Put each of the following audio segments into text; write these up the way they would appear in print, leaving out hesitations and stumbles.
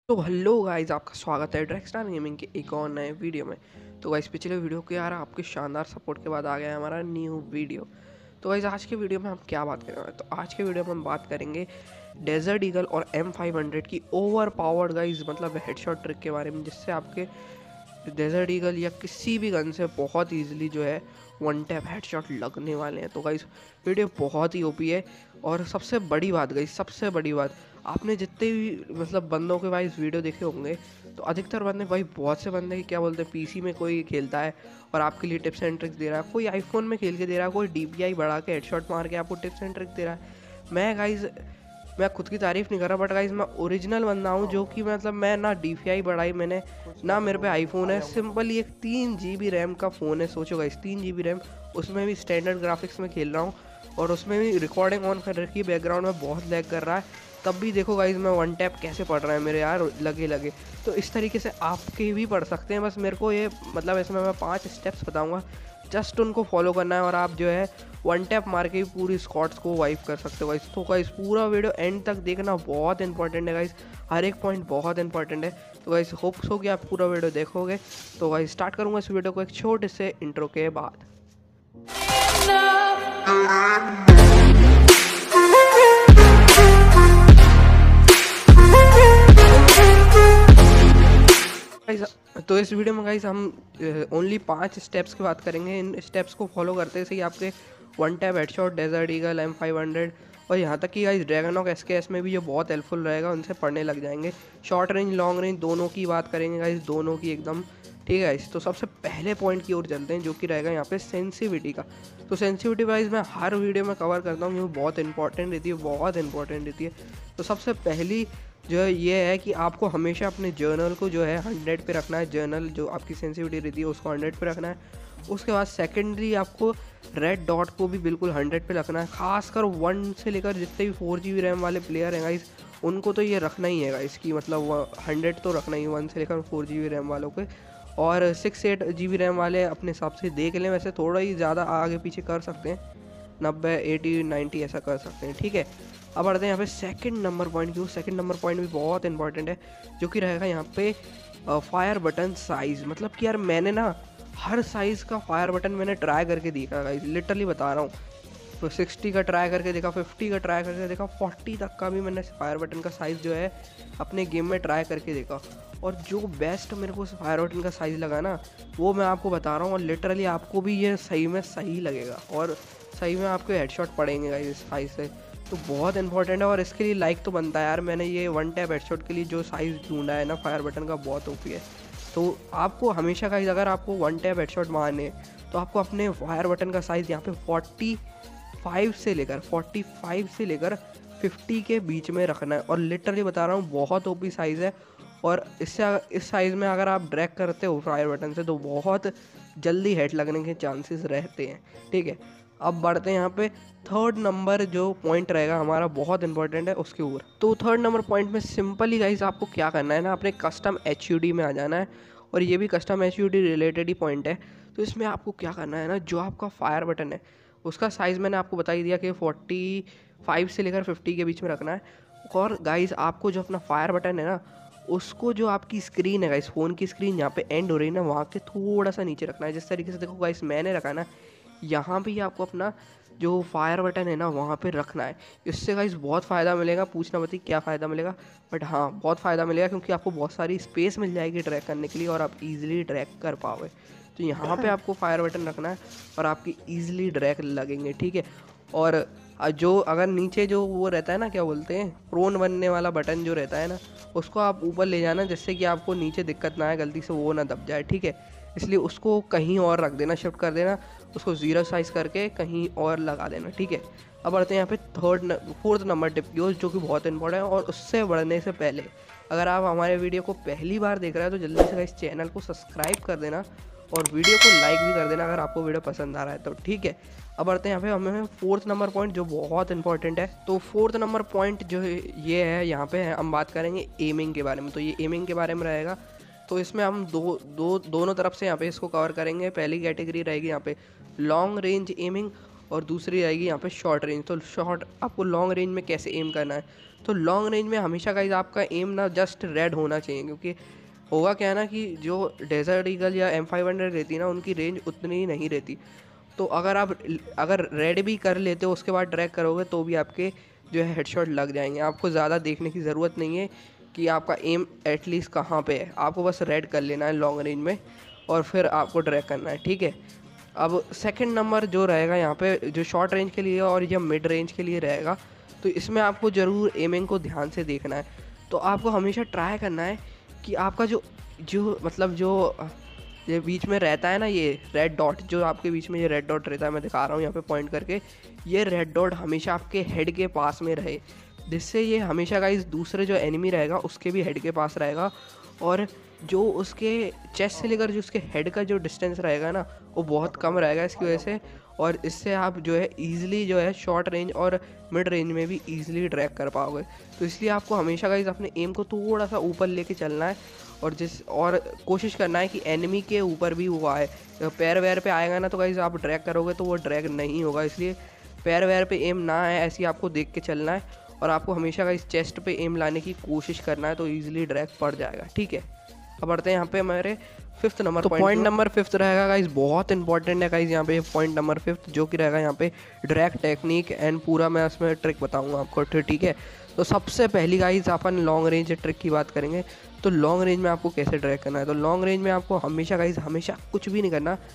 तो hello guys, आपका स्वागत है ड्रैगस्टार गेमिंग के एक और नए वीडियो में। तो गाइस, पिछले वीडियो के यार आपके शानदार सपोर्ट के बाद आ गया है हमारा न्यू वीडियो। तो गाइस, आज के वीडियो में हम क्या बात करेंगे? तो आज के वीडियो में हम बात करेंगे डेजर्ट ईगल और M500 की ओवर पावर्ड गाइस मतलब हेडशॉट ट्रिक के बारे में, जिससे आपके डेजर्ट ईगल या किसी भी गन से बहुत ईजिली जो है वन टैप हेडशॉट लगने वाले हैं। तो गाइस, वीडियो बहुत ही ओपी है। और सबसे बड़ी बात गाइस, सबसे बड़ी बात, आपने जितने भी मतलब बंदों के भाई इस वीडियो देखे होंगे, तो अधिकतर बंदे भाई, बहुत से बंदे क्या बोलते हैं, पीसी में कोई खेलता है और आपके लिए टिप्स एंड ट्रिक्स दे रहा है, कोई आईफोन में खेल के दे रहा है, कोई DPI बढ़ा के हेडशॉट मार के आपको टिप्स एंड ट्रिक्स दे रहा है। मैं खुद की तारीफ़ नहीं कर रहा, बट गाइज मैं ओरिजिनल बंदा हूँ, जो कि मतलब मैं ना DPI बढ़ाई मैंने, ना मेरे पे आईफोन है, सिंपल ये 3 GB रैम का फ़ोन है। सोचो गाइज, 3 GB रैम, उसमें भी स्टैंडर्ड ग्राफिक्स में खेल रहा हूँ और उसमें भी रिकॉर्डिंग ऑन कर रखी है, बैकग्राउंड में बहुत लैग कर रहा है, तब भी देखो गाइज मैं वन टैप कैसे पढ़ रहा है मेरे यार, लगे लगे। तो इस तरीके से आपके भी पढ़ सकते हैं। बस मेरे को ये मतलब इसमें मैं 5 स्टेप्स बताऊंगा, जस्ट उनको फॉलो करना है और आप जो है वन टैप मार के भी पूरी स्क्वाड्स को वाइप कर सकते हो गाइस। तो गाइस, पूरा वीडियो एंड तक देखना बहुत इंपॉर्टेंट है गाइस, हर एक पॉइंट बहुत इंपॉर्टेंट है। तो गाइस, होप्स हो कि आप पूरा वीडियो देखोगे। तो गाइस, स्टार्ट करूँगा इस वीडियो को एक छोटे से इंट्रो के बाद। तो इस वीडियो में गाइस हम ओनली 5 स्टेप्स की बात करेंगे। इन स्टेप्स को फॉलो करते से ही आपके one tap headshot, desert eagle, M500 और यहाँ तक कि गाइस ड्रैगनॉक SKS में भी जो बहुत हेल्पफुल रहेगा, उनसे पढ़ने लग जाएंगे। शॉर्ट रेंज, लॉन्ग रेंज दोनों की बात करेंगे गाइस, दोनों की एकदम। ठीक है गाइस, तो सबसे पहले पॉइंट की ओर चलते हैं, जो कि रहेगा यहाँ पे सेंसिटिविटी का। तो सेंसिटिविटी वाइज मैं हर वीडियो में कवर करता हूँ क्योंकि बहुत इंपॉर्टेंट रहती है, बहुत इंपॉर्टेंट रहती है। तो सबसे पहली जो है ये है कि आपको हमेशा अपने जर्नल को जो है 100 पे रखना है। जर्नल जो आपकी सेंसिटिविटी रहती है उसको 100 पे रखना है। उसके बाद सेकेंडरी आपको रेड डॉट को भी बिल्कुल 100 पे रखना है। खासकर 1 से लेकर जितने भी 4 GB रैम वाले प्लेयर हैं गाइस, उनको तो ये रखना ही है गाइस कि मतलब 100 तो रखना ही, 1 से लेकर 4 GB रैम वालों के। और 6-8 GB रैम वाले अपने हिसाब से देख लें, वैसे थोड़ा ही ज़्यादा आगे पीछे कर सकते हैं, 90, 80, 90 ऐसा कर सकते हैं। ठीक है, अब बढ़ते हैं यहाँ पे सेकंड नंबर पॉइंट की। सेकंड नंबर पॉइंट भी बहुत इंपॉर्टेंट है, जो कि रहेगा यहाँ पे फायर बटन साइज़। मतलब कि यार मैंने ना हर साइज़ का फायर बटन मैंने ट्राई करके देखा गाइस, लिटरली बता रहा हूँ। तो 60 का ट्राई करके देखा, 50 का ट्राई करके देखा, 40 तक का भी मैंने फायर बटन का साइज़ जो है अपने गेम में ट्राई करके देखा। और जो बेस्ट मेरे को फायर बटन का साइज़ लगा ना, वो मैं आपको बता रहा हूँ, और लिटरली आपको भी ये सही में सही लगेगा और सही में आपके हेडशॉट पड़ेंगे गाइस इस साइज़ से। तो बहुत इंपॉर्टेंट है और इसके लिए लाइक तो बनता है यार। मैंने ये वन टैप हेडशॉट के लिए जो साइज़ ढूंढा है ना फायर बटन का, बहुत ओपी है। तो आपको हमेशा गाइस, अगर आपको वन टैप हेडशॉट मारने, तो आपको अपने फायर बटन का साइज़ यहाँ पे 45 से लेकर 50 के बीच में रखना है। और लिटरली बता रहा हूँ, बहुत ओपी साइज़ है। और इससे इस साइज़ में अगर आप ड्रैग करते हो फायर बटन से, तो बहुत जल्दी हेड लगने के चांसेस रहते हैं। ठीक है, अब बढ़ते हैं यहाँ पे थर्ड नंबर जो पॉइंट रहेगा हमारा, बहुत इंपॉर्टेंट है उसके ऊपर। तो थर्ड नंबर पॉइंट में सिंपली गाइस आपको क्या करना है ना, अपने कस्टम HUD में आ जाना है। और ये भी कस्टम HUD रिलेटेड ही पॉइंट है। तो इसमें आपको क्या करना है ना, जो आपका फायर बटन है उसका साइज़ मैंने आपको बता ही दिया कि 45 से लेकर 50 के बीच में रखना है। और गाइस, आपको जो अपना फायर बटन है ना, उसको जो आपकी स्क्रीन है गाइस, फ़ोन की स्क्रीन यहाँ पे एंड हो रही है ना, वहाँ के थोड़ा सा नीचे रखना है। जिस तरीके से देखो गाइस मैंने रखा ना, यहाँ पे ही आपको अपना जो फायर बटन है ना वहाँ पे रखना है। इससे गाइस बहुत फ़ायदा मिलेगा, पूछना मत ही क्या फ़ायदा मिलेगा, बट हाँ बहुत फ़ायदा मिलेगा, क्योंकि आपको बहुत सारी स्पेस मिल जाएगी ट्रैक करने के लिए और आप इजीली ट्रैक कर पाओगे। तो यहाँ पे आपको फायर बटन रखना है और आपकी ईजिली ट्रैक लगेंगे। ठीक है, और जो अगर नीचे जो वो रहता है ना, क्या बोलते हैं, प्रोन बनने वाला बटन जो रहता है ना, उसको आप ऊपर ले जाना, जिससे कि आपको नीचे दिक्कत ना आए, गलती से वो ना दब जाए। ठीक है, इसलिए उसको कहीं और रख देना, शिफ्ट कर देना, उसको 0 साइज़ करके कहीं और लगा देना। ठीक है, अब बढ़ते हैं यहाँ पे फोर्थ नंबर टिप की ओर, जो कि बहुत इंपॉर्टेंट है। और उससे बढ़ने से पहले, अगर आप हमारे वीडियो को पहली बार देख रहे हैं, तो जल्दी से इस चैनल को सब्सक्राइब कर देना और वीडियो को लाइक भी कर देना अगर आपको वीडियो पसंद आ रहा है तो। ठीक है, अब बढ़ते हैं यहाँ पे हमें फोर्थ नंबर पॉइंट, जो बहुत इंपॉर्टेंट है। तो फोर्थ नंबर पॉइंट जो है ये है, यहाँ पे हम बात करेंगे एमिंग के बारे में। तो ये एमिंग के बारे में रहेगा। तो इसमें हम दोनों तरफ से यहाँ पे इसको कवर करेंगे। पहली कैटेगरी रहेगी यहाँ पे लॉन्ग रेंज एमिंग और दूसरी रहेगी यहाँ पे शॉर्ट रेंज। तो शॉर्ट, आपको लॉन्ग रेंज में कैसे एम करना है, तो लॉन्ग रेंज में हमेशा गाइज आपका एम ना जस्ट रेड होना चाहिए, क्योंकि होगा क्या है ना कि जो डेजर्ट ईगल या M500 रहती है ना उनकी रेंज उतनी ही नहीं रहती। तो अगर रेड भी कर लेते हो उसके बाद ड्रैग करोगे तो भी आपके जो है हेडशॉट लग जाएंगे। आपको ज़्यादा देखने की ज़रूरत नहीं है कि आपका एम एटलीस्ट कहाँ पे है, आपको बस रेड कर लेना है लॉन्ग रेंज में और फिर आपको ड्रैग करना है, ठीक है। अब सेकंड नंबर जो रहेगा यहाँ पे जो शॉर्ट रेंज के लिए और या मिड रेंज के लिए रहेगा, तो इसमें आपको ज़रूर एमिंग को ध्यान से देखना है। तो आपको हमेशा ट्राई करना है कि आपका जो जो मतलब जो ये बीच में रहता है ना, ये रेड डॉट जो आपके बीच में ये रेड डॉट रहता है, मैं दिखा रहा हूँ यहाँ पे पॉइंट करके, ये रेड डॉट हमेशा आपके हेड के पास में रहे, जिससे ये हमेशा गाइस दूसरे जो एनिमी रहेगा उसके भी हेड के पास रहेगा, और जो उसके चेस्ट से लेकर जो उसके हेड का जो डिस्टेंस रहेगा ना वो बहुत कम रहेगा इसकी वजह से, और इससे आप जो है ईज़िली जो है शॉर्ट रेंज और मिड रेंज में भी ईज़िली ट्रैक कर पाओगे। तो इसलिए आपको हमेशा गाइस अपने एम को थोड़ा सा ऊपर लेके चलना है और कोशिश करना है कि एनिमी के ऊपर भी वो आए। पैर वैर पे आएगा ना तो गाइस आप ड्रैग करोगे तो वो ड्रैग नहीं होगा, इसलिए पैर वैर पे एम ना आए ऐसे आपको देख के चलना है, और आपको हमेशा गाइस चेस्ट पे एम लाने की कोशिश करना है, तो ईजिली ड्रैग पड़ जाएगा, ठीक है। अब बढ़ते हैं यहाँ पे हमारे फिफ्थ नंबर। तो पॉइंट नंबर फिफ्थ रहेगा गाइस, बहुत इंपॉर्टेंट है गाइस यहाँ पे पॉइंट नंबर फिफ्थ, जो कि रहेगा यहाँ पे ड्रैग टेक्निक एंड पूरा मैं उसमें ट्रिक बताऊंगा आपको, ठीक है। तो सबसे पहली गाइस अपन लॉन्ग रेंज ट्रिक की बात करेंगे। तो लॉन्ग रेंज में आपको कैसे ड्रैग करना है, तो लॉन्ग रेंज में आपको हमेशा गाइस हमेशा कुछ भी नहीं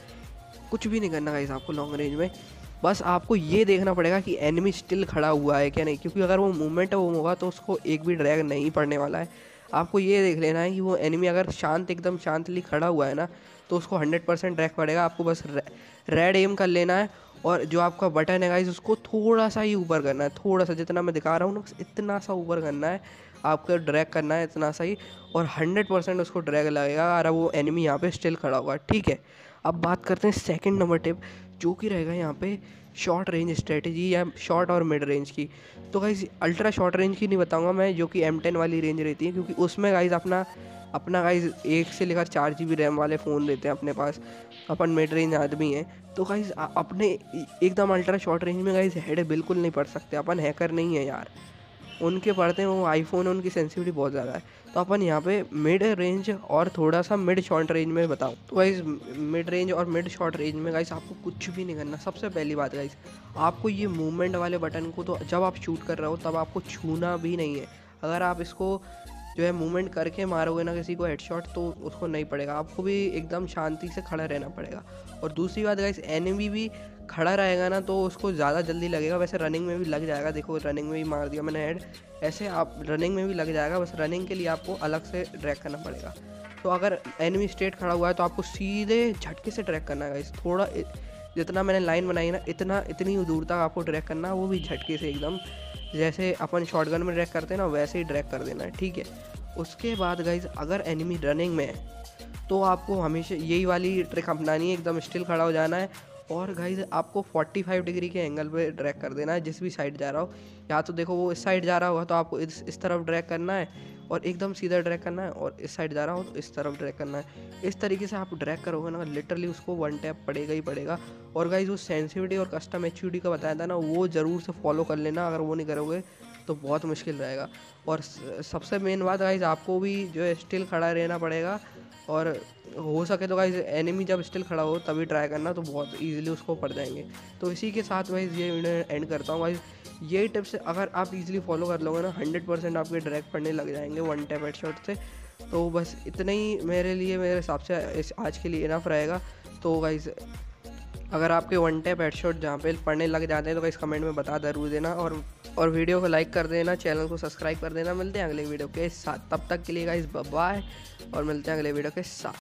करना गाइस आपको लॉन्ग रेंज में। बस आपको ये देखना पड़ेगा कि एनिमी स्टिल खड़ा हुआ है क्या नहीं, क्योंकि अगर वो मूवमेंट वो होगा तो उसको एक भी ड्रैग नहीं पड़ने वाला है। आपको ये देख लेना है कि वो एनिमी अगर एकदम शांतली खड़ा हुआ है ना तो उसको 100% ड्रैग पड़ेगा। आपको बस रेड एम कर लेना है, और जो आपका बटन है गाइस उसको थोड़ा सा ही ऊपर करना है, थोड़ा सा, जितना मैं दिखा रहा हूँ ना बस इतना सा ऊपर करना है, आपको ड्रैग करना है इतना सा ही, और 100% उसको ड्रैग लगेगा अगर वो एनिमी यहाँ पे स्टिल खड़ा होगा, ठीक है। अब बात करते हैं सेकंड नंबर टिप, जो कि रहेगा यहाँ पे शॉर्ट रेंज स्ट्रेटजी या शॉर्ट और मिड रेंज की। तो गाइस अल्ट्रा शॉर्ट रेंज की नहीं बताऊंगा मैं, जो कि M10 वाली रेंज रहती है, क्योंकि उसमें गाइस अपना गाइस 1 से लेकर 4 GB रैम वाले फ़ोन रहते हैं अपने पास, अपन मिड रेंज आदमी हैं। तो गाइस अपने एकदम अल्ट्रा शॉर्ट रेंज में गाइस हेड बिल्कुल नहीं पड़ सकते, अपन हैकर नहीं है यार, उनके पढ़ते हैं वो आईफोन है, उनकी सेंसिटिविटी बहुत ज़्यादा है। तो अपन यहाँ पे मिड रेंज और थोड़ा सा मिड शॉर्ट रेंज में बताऊँ तो गाइस मिड रेंज और मिड शॉर्ट रेंज में गाइस आपको कुछ भी नहीं करना। सबसे पहली बात गाइस, आपको ये मूवमेंट वाले बटन को तो जब आप शूट कर रहे हो तब आपको छूना भी नहीं है। अगर आप इसको जो है मूवमेंट करके मारोगे ना किसी को हेडशॉट तो उसको नहीं पड़ेगा, आपको भी एकदम शांति से खड़ा रहना पड़ेगा। और दूसरी बात गाइस, एनिमी भी खड़ा रहेगा ना तो उसको ज़्यादा जल्दी लगेगा, वैसे रनिंग में भी लग जाएगा, देखो रनिंग में भी मार दिया मैंने हेड, ऐसे आप रनिंग में भी लग जाएगा, बस रनिंग के लिए आपको अलग से ड्रैग करना पड़ेगा। तो अगर एनिमी स्ट्रेट खड़ा हुआ है तो आपको सीधे झटके से ड्रैग करना है गाइस, थोड़ा जितना मैंने लाइन बनाई ना इतनी दूर तक आपको ड्रैग करना है, वो भी झटके से एकदम जैसे अपन शॉटगन में ड्रैग करते हैं ना वैसे ही ड्रैग कर देना है, ठीक है। उसके बाद गाइज अगर एनिमी रनिंग में है तो आपको हमेशा यही वाली ट्रिक अपनानी है, एकदम स्टिल खड़ा हो जाना है, और गाइज आपको 45 डिग्री के एंगल पे ड्रैग कर देना है जिस भी साइड जा रहा हो। या तो देखो वो इस साइड जा रहा होगा तो आपको इस तरफ ड्रैग करना है और एकदम सीधा ड्रैग करना है, और इस साइड जा रहा हो तो इस तरफ ड्रैग करना है। इस तरीके से आप ड्रैग करोगे ना लिटरली उसको 1 टैप पड़ेगा ही पड़ेगा। और गाइज वो सेंसिटिविटी और कस्टम HUD का बताया था ना, वो ज़रूर से फॉलो कर लेना, अगर वो नहीं करोगे तो बहुत मुश्किल रहेगा। और सबसे मेन बात गाइज, आपको भी जो है स्टिल खड़ा रहना पड़ेगा, और हो सके तो गाइज एनिमी जब स्टिल खड़ा हो तभी ट्राई करना, तो बहुत इजीली उसको पड़ जाएंगे। तो इसी के साथ गाइज ये वीडियो एंड करता हूँ गाइज। ये टिप्स अगर आप इजीली फॉलो कर लोगे ना 100% आपके ड्रैग पड़ने लग जाएंगे 1 टैप हेडशॉट से। तो बस इतना ही मेरे हिसाब से आज के लिए इनफ रहेगा। तो गाइज अगर आपके 1 टैप हेडशॉट जहाँ पे पढ़ने लग जाते हैं तो गाइस कमेंट में बता ज़रूर देना, और वीडियो को लाइक कर देना, चैनल को सब्सक्राइब कर देना। मिलते हैं अगले वीडियो के साथ, तब तक के लिए गाइस बाय, और मिलते हैं अगले वीडियो के साथ।